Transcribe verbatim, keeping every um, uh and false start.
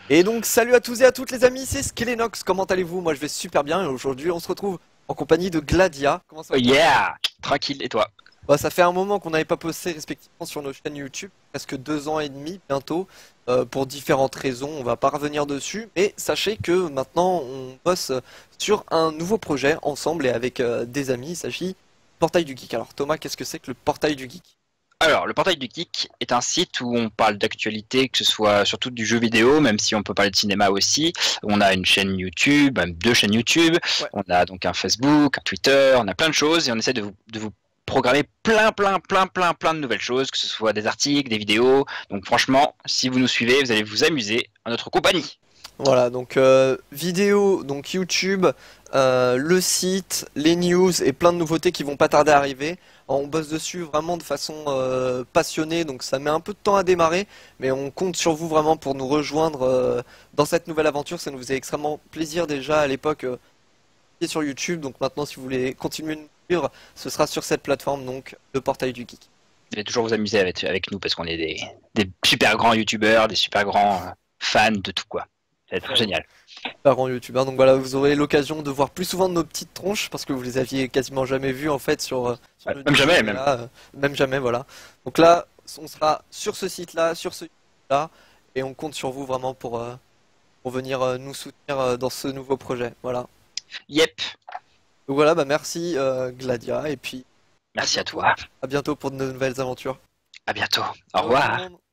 Et donc salut à tous et à toutes les amis, c'est Skelenox, comment allez-vous? Moi je vais super bien et aujourd'hui on se retrouve en compagnie de Gladia. Comment ça Oh va toi? yeah! Tranquille, et toi? Bah, ça fait un moment qu'on n'avait pas posté respectivement sur nos chaînes YouTube, presque deux ans et demi bientôt, euh, pour différentes raisons, on va pas revenir dessus, mais sachez que maintenant on bosse sur un nouveau projet ensemble et avec euh, des amis, il s'agit du Portail du Geek. Alors Thomas, qu'est-ce que c'est que le Portail du Geek? Alors, le Portail du Geek est un site où on parle d'actualité, que ce soit surtout du jeu vidéo, même si on peut parler de cinéma aussi. On a une chaîne YouTube, même deux chaînes YouTube. Ouais. On a donc un Facebook, un Twitter, on a plein de choses et on essaie de vous, de vous programmer plein, plein, plein, plein, plein de nouvelles choses, que ce soit des articles, des vidéos. Donc franchement, si vous nous suivez, vous allez vous amuser en notre compagnie. Voilà, donc euh, vidéo, donc YouTube, euh, le site, les news et plein de nouveautés qui vont pas tarder à arriver. On bosse dessus vraiment de façon euh, passionnée, donc ça met un peu de temps à démarrer, mais on compte sur vous vraiment pour nous rejoindre euh, dans cette nouvelle aventure. Ça nous faisait extrêmement plaisir déjà à l'époque euh, sur YouTube, donc maintenant si vous voulez continuer de nous suivre, ce sera sur cette plateforme, donc le portail du geek. Vous allez toujours vous amuser avec, avec nous parce qu'on est des, des super grands youtubeurs, des super grands euh, fans de tout quoi. Ça va être génial. Parents youtubeurs. Donc voilà, vous aurez l'occasion de voir plus souvent de nos petites tronches parce que vous les aviez quasiment jamais vues en fait sur, euh, sur Ouais, le même YouTube. jamais, Et même. là, euh, même jamais, voilà. Donc là, on sera sur ce site-là, sur ce YouTube-là, et on compte sur vous vraiment pour, euh, pour venir euh, nous soutenir euh, dans ce nouveau projet. Voilà. Yep. Donc voilà, bah merci euh, Gladia, et puis à Merci à bientôt. toi. À bientôt pour de nouvelles aventures. À bientôt. Au Ciao tout le revoir. monde.